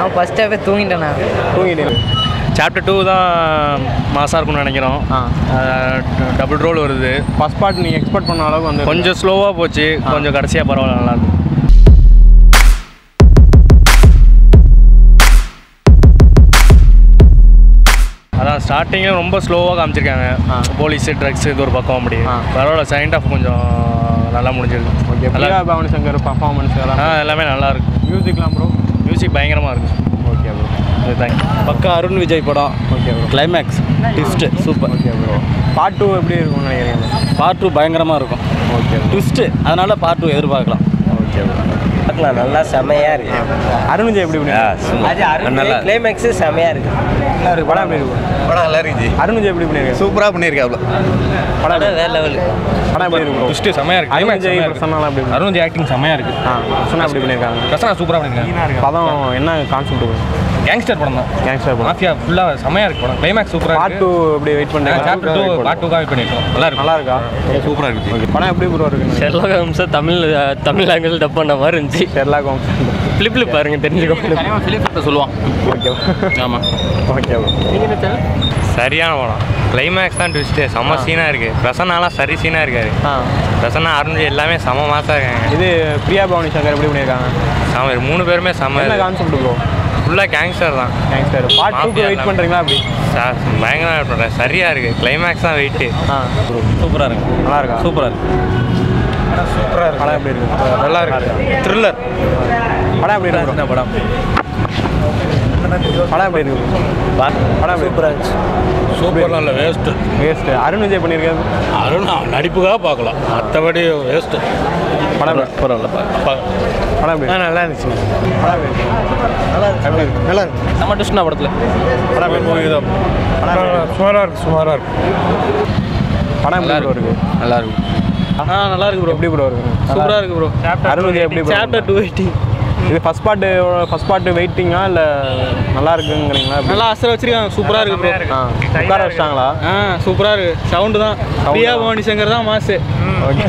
நான் ஃபர்ஸ்ட் ஹாஃபே தூங்கிட்டேன். சாப்டர் 2 தான் மாசாக இருக்கும்னு நினைக்கிறோம். டபுள் ரோல் வருது. ஃபர்ஸ்ட் பார்ட் நீங்கள் எக்ஸ்பெக்ட் பண்ண அளவுக்கு வந்து கொஞ்சம் ஸ்லோவாக போச்சு, கொஞ்சம் கடைசியாக பரவாயில்ல, நல்லாயிருக்கு. அதான் ஸ்டார்டிங்கில் ரொம்ப ஸ்லோவாக காமிச்சிருக்காங்க. போலீஸு ட்ரக்ஸு இது ஒரு பக்கம் அப்படி பரவாயில்ல. செகண்ட் ஹாஃப் கொஞ்சம் நல்லா முடிஞ்சிருக்கு. ஓகே. பிரியா பவானி சங்கர் பர்ஃபார்மன்ஸ் எல்லாமே நல்லாயிருக்கு. மியூசிக்லாம் ப்ரோ? மியூசிக் பயங்கரமாக இருக்குது. Okay bro. தேங்க்யூ. பக்கா அருண் விஜய் படம். Okay bro. Climax twist super. Okay bro. Part 2 எப்படி இருக்கும்னு நினைக்கிறீங்க? பார்ட் 2 பயங்கரமாக இருக்கும். ஓகே. ட்விஸ்ட்டு, அதனால் பார்ட் 2 எதிர்பார்க்கலாம். Okay bro. பார்க்கலாம், நல்லா செமையாக இருக்கு. அருண் விஜய் எப்படி நல்லா கிளைமேக்ஸு செமையாக இருக்கு. படம் எப்படி இருக்கும்? படம் நல்லா இருக்குது. அருண் விஜய் எப்படி பண்ணியிருக்காரு? சூப்பராக பண்ணியிருக்காப்ல. படம் வேறு லெவலு. படம் எப்படி இருக்கும்? ட்விஸ்ட்டு செமையாக இருக்குது. அருண் விஜய் சொன்னாலும் எப்படி? அருண் விஜய் ஆக்டிங் செமையாக இருக்குது. சொன்னா எப்படி பண்ணியிருக்காங்க? பிரசனா சூப்பராக பண்ணியிருக்காங்க. படம் என்ன கான்செப்ட்? கேங்ஸ்டர் படம் தான். கேங்ஸ்டர் படம். மாஃபியா ஃபுல்லாக செமையாக இருக்குது படம். கிளைமேக்ஸ் சூப்பராக பார்ட் 2 எப்படி வெயிட் பண்ணுறீங்க? சாப்டர் 2 பார்ட் 2 வெயிட் பண்ணிட்டோம். நல்லா இருக்கா? சூப்பராக இருக்குது. ஓகே. படம் எப்படி ப்ரோ இருக்கு? Sherlock Holmes Tamil language dub பண்ண மாதிரி இருந்துச்சு. ஷெர்லாக் ஹோம்ஸ் ஃபிலிப் பாருங்க, தெரிஞ்சுக்கோ. ஃபிலிப் சொல்லுவான். ஓகே. ஆமாம். Okay bro. சரியான படம். கிளைமேக்ஸ் தான் ட்விஸ்ட்டு. செம்ம சீனாக இருக்குது. பிரசன்னாலாம் சரி சீனாக இருக்காரு. பிரசன்னா அருண் எல்லாமே செம மாசாக இருக்காங்க. இது பிரியா பவானி சங்கர் எப்படி பண்ணியிருக்காங்க? செம 3 பேருமே செம்ம. என்ன கான்செப்ட் ப்ரோ? ஃபுல்லாக கேங்ஸ்டர் தான். கேங்ஸ்டர். பார்ட் 2 வெயிட் பண்ணுறீங்களா? அப்படி பயங்கரமாக வெயிட் பண்ணுறேன். சரியாக இருக்குது. கிளைமேக்ஸ் தான் வெயிட்டு. சூப்பராக இருக்குது. நல்லா இருக்கா? சூப்பராக இருக்குது. சூப்பராக இருக்கு. படம் எப்படி இருக்கு? நல்லா இருக்குது. த்ரில்லர். படம் எப்படி இருக்கு? படம் எப்படி இருக்கு? படம் சூப்பராக இருந்துச்சு. சூப்பர். நல்ல வேஸ்ட்டு. அருண் விஜய் பண்ணியிருக்காரு. அருண் நடிப்புக்காக பார்க்கலாம், மற்றபடி வேஸ்ட்டு. படம் பரவாயில்ல. படம் எப்படி? நல்லா இருந்துச்சு. படம் எப்படி இருக்கு? நல்லா இருக்கு. நல்லா இருக்கு. நம்ம ட்விஸ்ட்னா படத்தில் படம் எப்படி இருக்கு? சுமாராக இருக்கு. படம் எப்படி ப்ரோ இருக்கு? நல்லா இருக்கு. நல்லா இருக்கு ப்ரோ. எப்படி ப்ரோ இருக்கு? சூப்பராக இருக்கு ப்ரோ. அருண் விஜய் எப்படி? Chapter 2 waiting. இது ஃபர்ஸ்ட் பார்ட் வெயிட்டிங்கா இல்லை நல்லா இருக்குங்கிறீங்களா? நல்லா அசர வச்சிருக்காங்க. சூப்பராக இருக்கு ப்ரோ. உட்கார வச்சிட்டாங்களா? சூப்பராக இருக்கு. சவுண்டு தான் பிரியா பவானி சங்கர் தான் மாசு. ஓகே.